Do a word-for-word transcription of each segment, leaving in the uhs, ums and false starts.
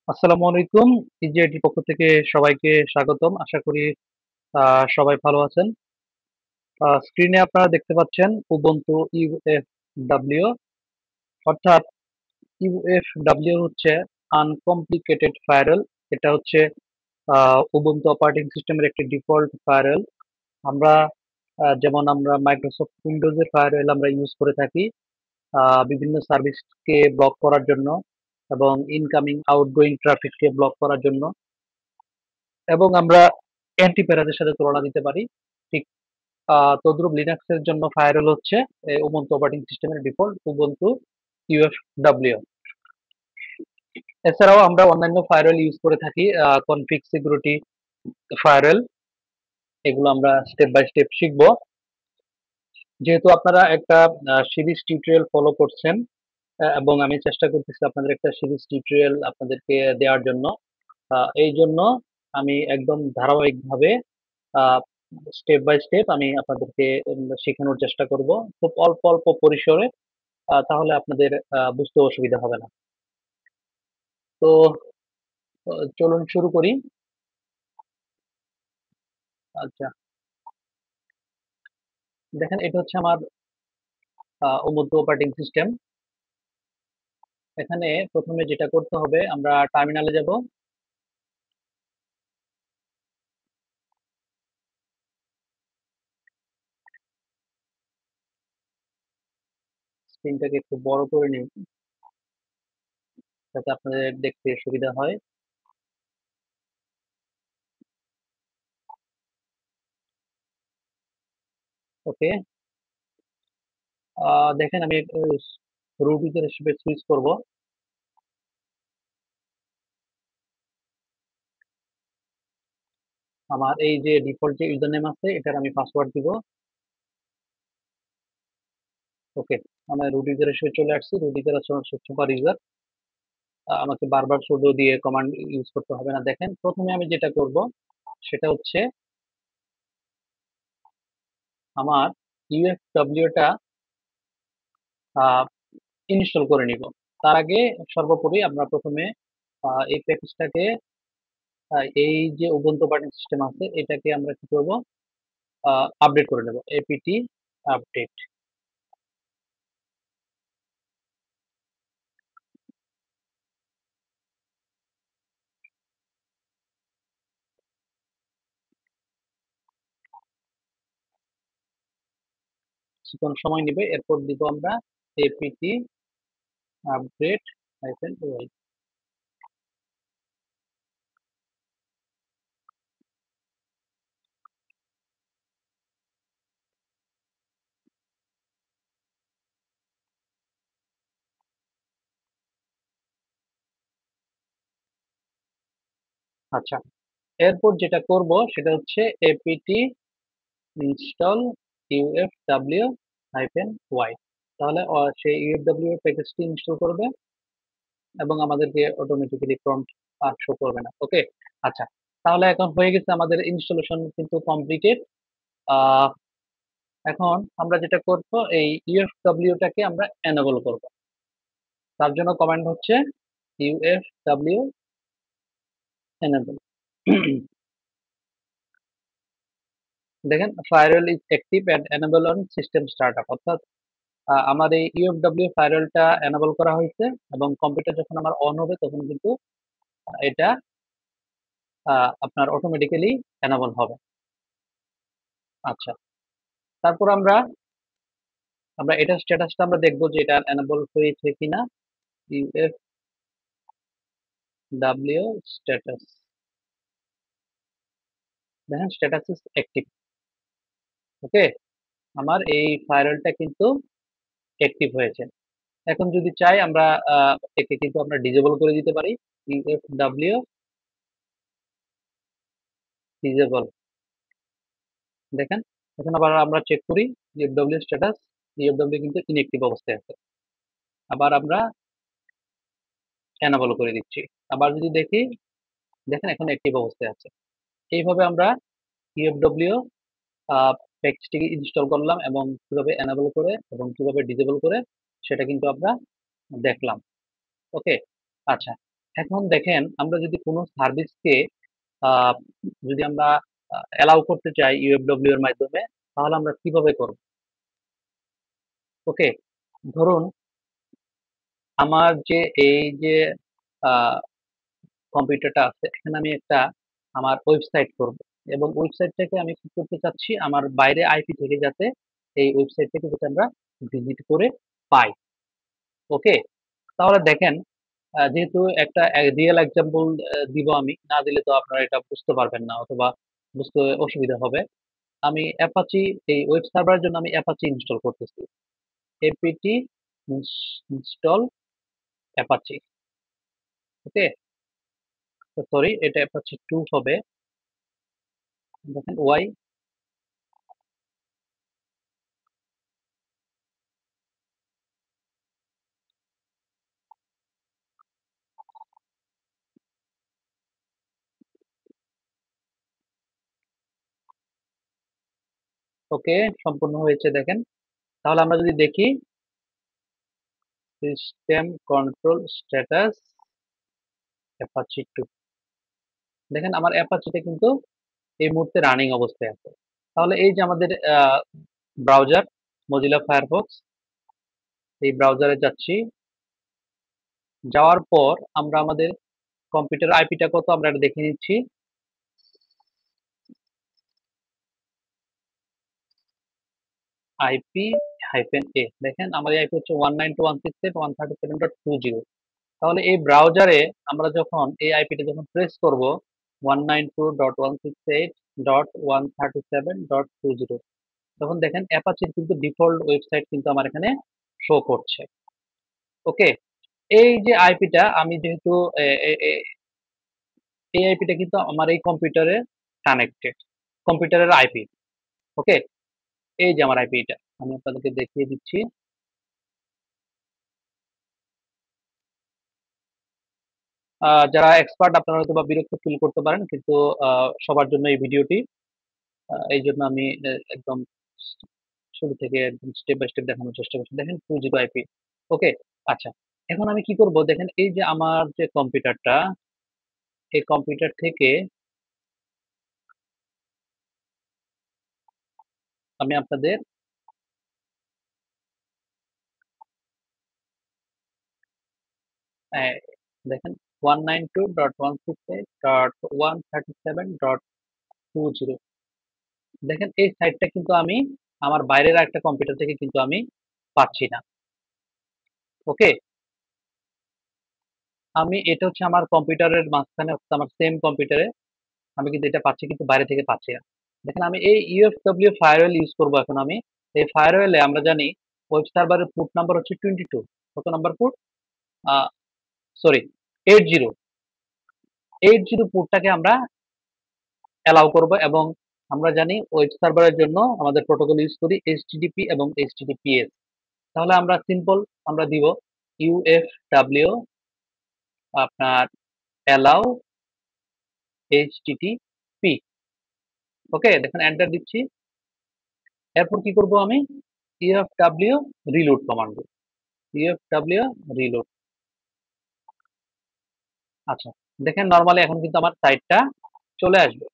আসসালামু আলাইকুম। ইজেএটির পক্ষ থেকে সবাইকে স্বাগতম। আশা করি আহ, সবাই ভালো আছেন। আহ, স্ক্রিনে আপনারা দেখতে পাচ্ছেন উবুন্টু ইউএফডব্লিউ, অর্থাৎ ইউএফডব্লিউ হচ্ছে আনকমপ্লিকেটেড ফায়ারওয়েল। এটা হচ্ছে উবুন্টু অপারেটিং সিস্টেমের একটি ডিফল্ট ফায়ারওয়েল। আমরা আহ, যেমন আমরা মাইক্রোসফট উইন্ডোজের ফায়ারওয়েল আমরা ইউজ করে থাকি আহ, বিভিন্ন সার্ভিসকে ব্লক করার জন্য এবং ইনকামিং আউটগোয়িং ট্রাফিককে ব্লক করার জন্য, এবং আমরা অ্যান্টিপ্যারাজের সাথে তুলনা দিতে পারি। ঠিক আহ, তদ্রুপ লিনাক্সের জন্য ফায়ারওয়েল হচ্ছে উবুন্টু অপারেটিং সিস্টেমের ডিফল্ট উবুন্টু ইউএফডব্লিউ। এছাড়াও আমরা অন্যান্য ফায়ারওয়েল ইউজ করে থাকি, কনফিগ সিকিউরিটি ফায়ারওয়েল। এগুলো আমরা স্টেপ বাই স্টেপ শিখবো। যেহেতু আপনারা একটা সিরিজ টিউটোরিয়াল ফলো করছেন, আহ, এবং আমি চেষ্টা করতেছি আপনাদের একটা সিরিজ টিউটোরিয়াল আপনাদেরকে দেওয়ার জন্য, আহ, এই জন্য আমি একদম ধারাবাহিকভাবে স্টেপ বাই স্টেপ আমি আপনাদেরকে উম, শেখানোর চেষ্টা করব, খুব অল্প অল্প পরিসরে। আহ, তাহলে আপনাদের আহ, বুঝতে অসুবিধা হবে না। তো আহ, চলুন শুরু করি। আচ্ছা, দেখেন এটা হচ্ছে আমার উবুন্টু অপারেটিং সিস্টেম। এখানে প্রথমে যেটা করতে হবে, আমরা টার্মিনালে যাব। স্ক্রিনটাকে একটু বড় করে নিন যাতে আপনাদের দেখতে সুবিধা হয়। ওকে, দেখেন আমি রুট ইউজার হিসেবে সুইচ করব। আমার এই যে ডিফল্ট যে ইউজার নেম আছে এটার আমি পাসওয়ার্ড দিব। ওকে, আমার রুট ইউজার হিসেবে চলে আসছি। রুট ইউজার আছে সুপার ইউজার। আমাকে বারবার সুডো দিয়ে কমান্ড ইউজ করতে হবে না। দেখেন প্রথমে আমি যেটা করব সেটা হচ্ছে আমার ইউএফডব্লিউটা ইনস্টল করে নিব। তার আগে সর্বোপরি আমরা প্রথমে আহ, এই প্যাকেজটাকে, এই যে উবুন্টু অপারেটিং সিস্টেম আছে এটাকে আমরা কি করব, আপডেট করে নেব। APT update. কিছুক্ষণ সময় নেবে, এরপর দিব আমরা এপিটি আপডেট হাইফেন ওয়াই। আচ্ছা, এরপর যেটা করব সেটা হচ্ছে APT install UFW hyphen Y. তাহলে আহ, সেই ইউএফডব্লিউ প্যাকেজটি ইনস্টল করবে এবং আমাদেরকে অটোমেটিক্যালি প্রম্পট আর শো করবে না। ওকে, আচ্ছা, তাহলে এখন হয়ে গেছে আমাদের ইনস্টলেশন কিন্তু কমপ্লিটেড। আহ এখন আমরা যেটা করব, এই ইউএফডব্লিউটাকে আমরা এনেবল করব। তার জন্য কমান্ড হচ্ছে ইউএফডব্লিউ এনেবল। দেখেন firewall is active and enable on system startup, অর্থাৎ আহ, আমার এই ইউএফডব্লিউ ফায়ারওয়েলটা এনেবল করা হয়েছে এবং কম্পিউটার যখন আমার অন হবে তখন কিন্তু আহ, এটা আহ, আপনার অটোমেটিক্যালি এনেবল হবে। আচ্ছা, তারপর আমরা আমরা এটার স্ট্যাটাসটা আমরা দেখবো যে এটা এনেবল হয়েছে কিনা। ইউএফডব্লিউ স্ট্যাটাস, দেখেন স্ট্যাটাস ইজ অ্যাক্টিভ। ওকে, আমার এই ফায়ারওয়েলটা কিন্তু অ্যাক্টিভ হয়েছে। এখন যদি চাই আমরা আহ, একে কিন্তু আমরা ডিজেবল করে দিতে পারি। UFW disable. দেখেন এখন আবার আমরা চেক করি ইউএফডব্লিউ স্ট্যাটাস। ইউএফডব্লিউ কিন্তু ইনঅ্যাক্টিভ অবস্থায় আছে। আবার আমরা এনেবল করে দিচ্ছি। আবার যদি দেখি, দেখেন এখন অ্যাক্টিভ অবস্থায় আছে। এইভাবে আমরা ইউএফডব্লিউ প্যাকেজটিকে ইনস্টল করলাম এবং কিভাবে এনেবল করে এবং কিভাবে ডিসেবল করে সেটা কিন্তু আমরা দেখলাম। ওকে, আচ্ছা, এখন দেখেন আমরা যদি কোনো সার্ভিসকে আহ, যদি আমরা অ্যালাউ করতে চাই ইউএফডব্লিউ এর মাধ্যমে, তাহলে আমরা কিভাবে করব? ওকে, ধরুন আমার যে এই যে কম্পিউটারটা আছে, এখানে আমি একটা আমার ওয়েবসাইট করব, এবং ওয়েবসাইটটাকে আমি কি করতে চাচ্ছি, আমার বাইরে আইপি থেকে যাতে এই ওয়েবসাইটটাকে যাতে আমরা ভিজিট করে পাই। ওকে, তাহলে দেখেন আহ, যেহেতু একটা রিয়েল এক্সাম্পল দিব, আমি না দিলে তো আপনারা এটা বুঝতে পারবেন না, অথবা বুঝতে অসুবিধা হবে। আমি অ্যাপাচি, এই ওয়েব সার্ভারের জন্য আমি অ্যাপাচি ইনস্টল করতেছি। APT install Apache. Okay, sorry, এটা অ্যাপাচি টু হবে। দেখেন ওয়াই, ওকে, সম্পূর্ণ হয়েছে দেখেন। তাহলে আমরা যদি দেখি system control status Apache two, দেখেন আমার অ্যাপাচিটা কিন্তু এই মুহূর্তে রানিং অবস্থায় আছে। তাহলে এই যে আমাদের ব্রাউজার মজিলা ফায়ারফক্স, এই ব্রাউজারে যাচ্ছি, যাওয়ার পর আমরা আমাদের কম্পিউটার আইপিটা কত আমরা এটা দেখে নিচ্ছি। আইপি হাইফেন এ, দেখেন আমাদের আইপি হচ্ছে one nine two one six eight one thirty seven dot two zero. তাহলে এই ব্রাউজারে আমরা যখন এই আইপিটা যখন প্রেস করব one nine two dot one six eight dot one thirty seven dot two zero, তখন দেখেন অ্যাপাচির কিন্তু ডিফল্ট ওয়েবসাইট কিন্তু আমার এখানে শো করছে। ওকে, এই যে আইপিটা আমি যেহেতু এ- এ- এ- এই আইপিটা কিন্তু আমার এই কম্পিউটারে কানেক্টেড, কম্পিউটারের আইপি। ওকে, এই যে আমার আইপিটা আমি আপনাদেরকে দেখিয়ে দিচ্ছি। আহ, যারা এক্সপার্ট আপনারা হয়তো বা বিরক্ত ফিল করতে পারেন, কিন্তু আহ, সবার জন্য এই ভিডিওটি, আহ, এই জন্য আমি আহ, একদম শুরু থেকে একদম স্টেপ বাই স্টেপ দেখানোর চেষ্টা করছি। দেখেন টু জিরো আইপি। ওকে, আচ্ছা, এখন আমি কি করব, দেখেন এই যে আমার যে কম্পিউটারটা, এই কম্পিউটার থেকে আমি আপনাদের আহ, দেখেন one nine two dot one six eight dot one thirty seven dot two zero, দেখেন এই সাইটটা কিন্তু আমি আমার বাইরের একটা কম্পিউটার থেকে কিন্তু আমি পাচ্ছি না। ওকে, আমি এটা হচ্ছে আমার কম্পিউটারের মাঝখানে হচ্ছে আমার সেম কম্পিউটারে আমি কিন্তু এটা পাচ্ছি, কিন্তু বাইরে থেকে পাচ্ছি না। দেখেন আমি এই ইউএফডব্লিউ ফায়ারওয়েল ইউজ করব এখন আমি। এই ফায়ারওয়েলে আমরা জানি ওয়েব সার্ভারের পোর্ট নাম্বার হচ্ছে টোয়েন্টি টু। কত number port? Sorry, eight zero. Eight zero পোর্টটাকে আমরা অ্যালাউ করব, এবং আমরা জানি ওয়েব সার্ভারের জন্য আমাদের প্রোটোকল ইউজ করি এইচটিটিপি এবং এইচটিটিপিএস। তাহলে আমরা সিম্পল আমরা দিব ইউএফডব্লিউ আপনার অ্যালাউ এইচটিটিপি। ওকে, দেখেন এন্টার দিচ্ছি। এরপর কি করব আমি, UFW reload command, UFW reload. আচ্ছা, দেখেন নরমালি এখন কিন্তু আমার সাইটটা চলে আসবে।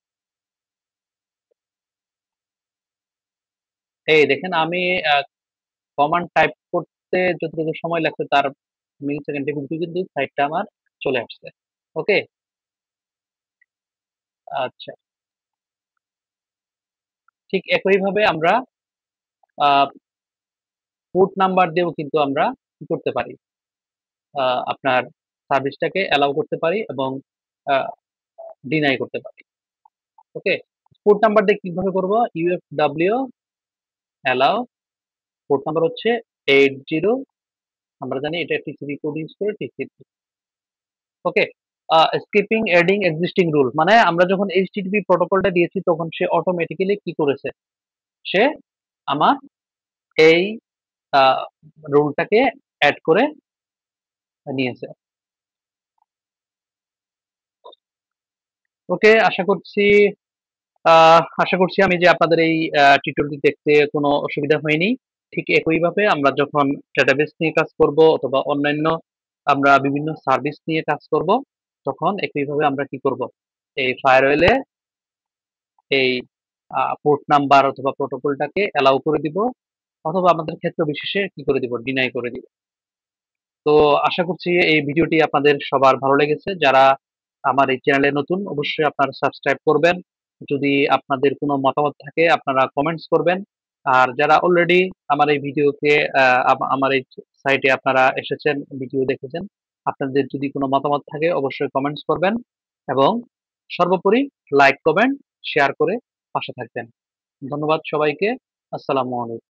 এই দেখেন আমি কমান্ড টাইপ করতে যতটুকু সময় লাগছে তার মিলি সেকেন্ডে কিন্তু কিন্তু সাইটটা আমার চলে আসছে। ওকে, আচ্ছা, ঠিক একইভাবে আমরা পোর্ট নাম্বার দিয়েও কিন্তু আমরা কি করতে পারি, আহ, আপনার সার্ভিসটাকে অ্যালাউ করতে পারি এবং ডিনাই করতে পারি। ওকে, পোর্ট নাম্বার দিয়ে কিভাবে করব, ইউএফডব্লিউ অ্যালাউ, পোর্ট নাম্বার হচ্ছে এইট জিরো, আমরা জানি এটা টিসিপি কোড ইউজ করে TCP. Okay, skipping adding existing rule, মানে আমরা যখন এইচটিটিপি প্রোটোকলটা দিয়েছি তখন সে অটোমেটিক্যালি কি করেছে, সে আমার এই রুলটাকে অ্যাড করে নিয়েছে। ওকে, আশা করছি আহ, আশা করছি আমি যে আপনাদের এই টিউটোরিয়ালটি দেখতে কোনো অসুবিধা হয়নি। ঠিক একইভাবে আমরা যখন ডেটাবেস নিয়ে কাজ করব অথবা অন্যান্য আমরা বিভিন্ন সার্ভিস নিয়ে কাজ করব, তখন একইভাবে আমরা কি করব, এই ফায়ারওয়েলে এই পোর্ট নাম্বার অথবা প্রোটোকলটাকে অ্যালাউ করে দিব, অথবা আমাদের ক্ষেত্র বিশেষে কি করে দিব, ডিনাই করে দিব। তো আশা করছি এই ভিডিওটি আপনাদের সবার ভালো লেগেছে। যারা আমার এই চ্যানেলে নতুন, অবশ্যই আপনারা সাবস্ক্রাইব করবেন। যদি আপনাদের কোনো মতামত থাকে আপনারা কমেন্টস করবেন। আর যারা অলরেডি আমার এই ভিডিওকে আহ, আম- আমার এই সাইটে আপনারা এসেছেন, ভিডিও দেখেছেন, আপনাদের যদি কোনো মতামত থাকে অবশ্যই কমেন্টস করবেন, এবং সর্বোপরি লাইক কমেন্ট শেয়ার করে পাশে থাকবেন। ধন্যবাদ সবাইকে। আসসালামু আলাইকুম।